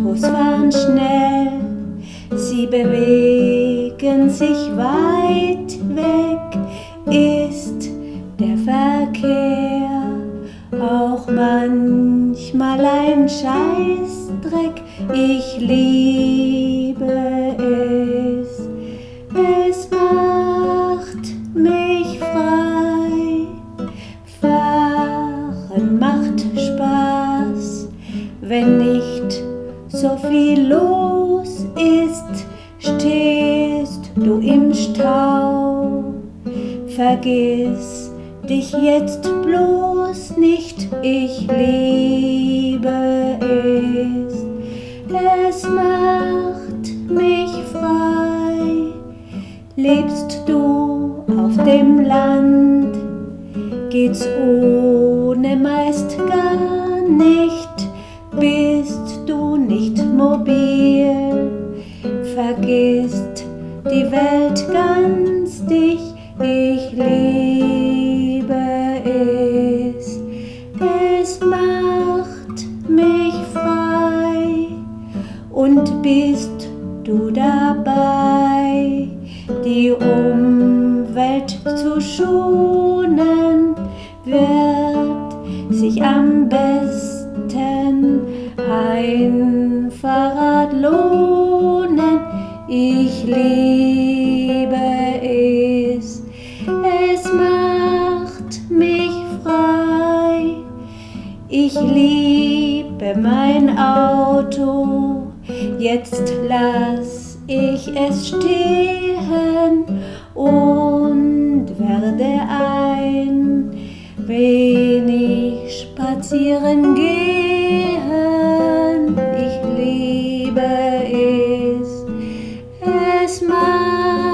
Autos fahren schnell, sie bewegen sich weit weg, ist der Verkehr auch manchmal ein Scheißdreck. Ich liebe es, es macht mich frei. Fahren macht Spaß, wenn nicht so viel los ist, stehst du im Stau. Vergiss dich jetzt bloß nicht, ich liebe es, es macht mich frei. Lebst du auf dem Land, geht's ohne meist gar nicht, bist du nicht mobil, vergisst die Welt ganz dich. Ich liebe es, es macht mich frei. Und bist du dabei, die Umwelt zu schonen, wird sich am besten ein Fahrrad lohnen. Ich liebe es, es macht mich frei. Ich liebe mein Auto, jetzt lass ich es stehen und werde ein wenig spazieren gehen. Ich liebe es, es macht